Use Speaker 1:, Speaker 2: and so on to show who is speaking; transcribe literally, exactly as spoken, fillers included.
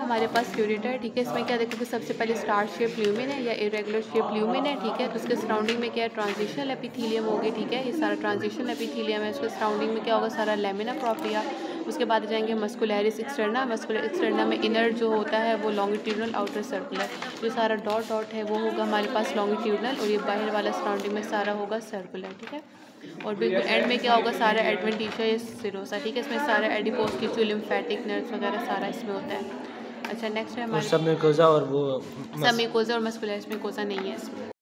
Speaker 1: हमारे पास क्यूरेटर है, ठीक है। इसमें क्या देखोगे, सबसे पहले स्टार शेप ल्यूमिन है या इरेगुलर शेप ल्यूमिन है, ठीक है। तो उसके सराउंडिंग में क्या है, ट्रांजिशनल एपिथेलियम होगी, ठीक है। ये सारा ट्रांजिशनल एपिथेलियम है। उसके सराउंडिंग में क्या होगा, सारा लेमिना प्रोप्रिया। उसके बाद जाएंगे मस्कुलरिस एक्सटर्ना। मस्कुलर एक्सटर्ना में इनर जो होता है वो लॉन्गिट्यूडनल, आउटर सर्कुलर। जो सारा डॉट डॉट है वो होगा हमारे पास लॉन्गिट्यूडनल, और ये बाहर वाला सराउंडिंग में सारा होगा सर्कुलर, ठीक है। और बिल्कुल एंड में क्या होगा, सारा एडवेंटिशिया या सिरोसा, ठीक है। इसमें सारा एडिपोज टिश्यू, लिम्फेटिक नर्व्स वगैरह सारा इसमें होता है। अच्छा नेक्स्ट है
Speaker 2: और
Speaker 1: हमारे
Speaker 2: सब म्यूकोजा और वो
Speaker 1: सब म्यूकोजा और मस्कुलरिस म्यूकोजा नहीं है इसमें।